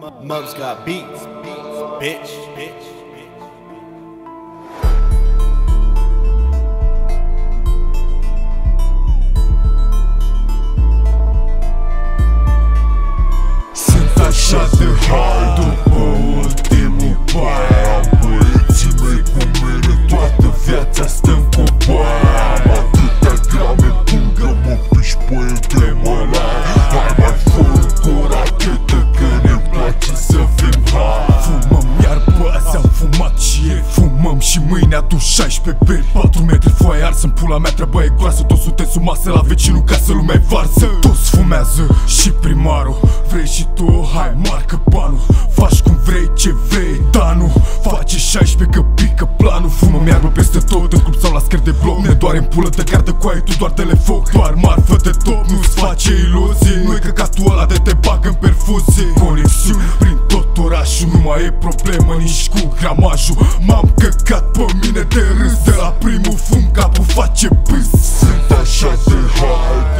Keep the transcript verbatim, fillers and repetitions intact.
Mubs got beats, bitch, bitch. Sunt așa de hard după ultimul bar. Băieții mei cu mine toată viața stăm cu bar. Am atâtea grame pungă, mă piși băiete mălar. Hai mai fă cu o rachetă că ne place să fim hard. Fumăm iarbă, azi am fumat și ieri fumăm și mâine adu șaisprezece beri. Patru metri foaie arsă în pula mea, treaba e groasă. Toți suntem sub masă la vecinul ca să lumea varză. Toți fumează și primarul. Vrei și tu? Hai, marcă banul. Faci cum vrei, ce vrei, Danu. Face șaisprezece că pică planul. Fumăm iarbă peste tot, în club sau la scări de bloc. Ne doare în pulă de gardă coaie, tu doar telefoc. Doar marfă de top, nu-ți face iluzii. Nu-i căcatul ăla de te bagă în perfuzii. Conexiuni prin tot orașul, nu mai e problemă nici cu gramajul. M-am căcat pe mine de râs, de la primul fum capul face pâs. Sunt așa de hard